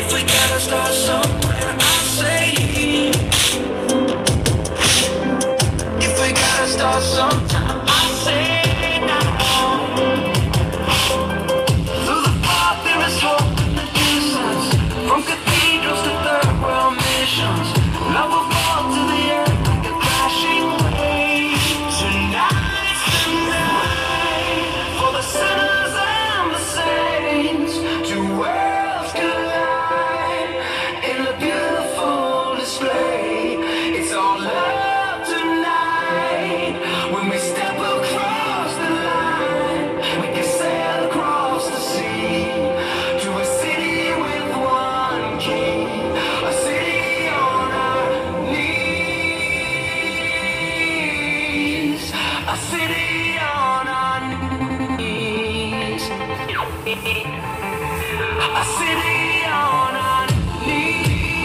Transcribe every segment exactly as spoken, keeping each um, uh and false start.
If we gotta start somewhere, I say. If we gotta start sometime, I say now. Through the fog there is hope in the distance. From cathedrals to third world missions, love will fall to the earth like a crashing wave. Tonight's the night for the sinners and the saints. Two worlds collide in a beautiful display. It's all love tonight. When we step across the line, we can sail across the sea to a city with one king, a city on our knees, a city on our knees, a city on our knees.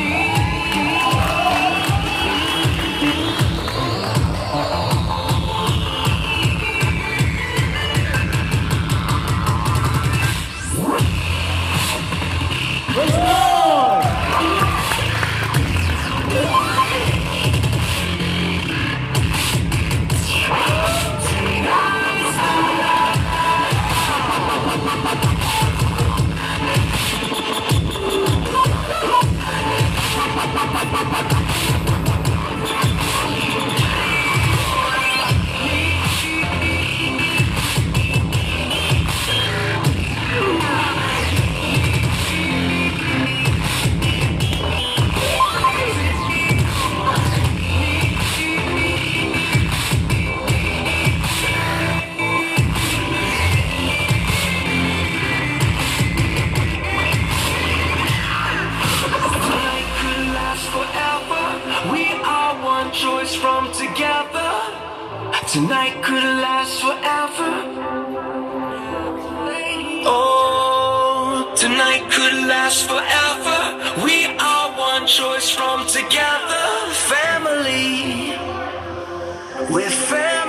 Choice from together. Tonight could last forever. Oh, tonight could last forever. We are one choice from together. Family, we're family.